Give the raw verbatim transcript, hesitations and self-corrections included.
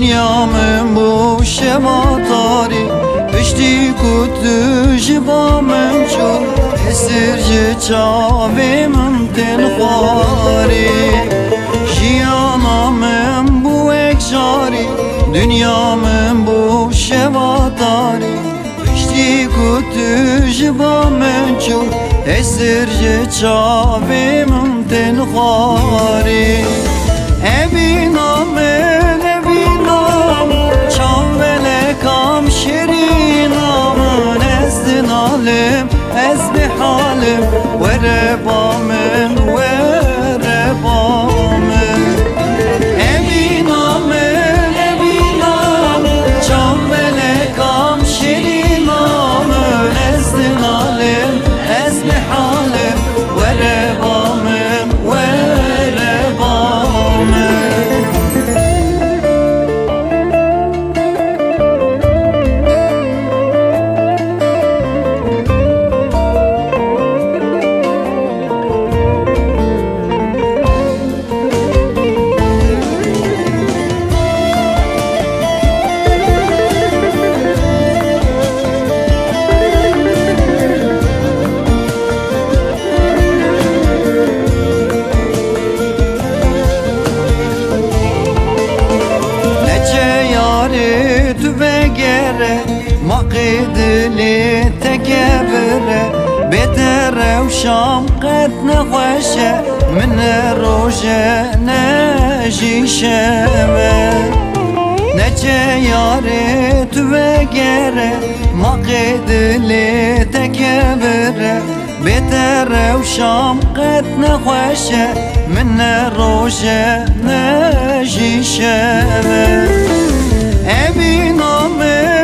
دنیا من بو شماتاری پشتی کتو جبا من جو اسر جچاوی من تنخواری جیانا من بو اکجاری دنیا من بو شماتاری پشتی کتو جبا من جو اسر جچاوی من تنخواری ابینا من ابینام چاوله کام شیرینام نزد نالم از بحالم وربا من وربا من ابینا من ابینام چاوله کام شیرینام نزد نالم از بحالم وربا من وربا من ما قيدلي تكبره بتر وشام قد نخوشه من روجه نجي شمه نجي ياري توقره ما قيدلي تكبره بتر وشام قد نخوشه من روجه نجي شمه ابينا من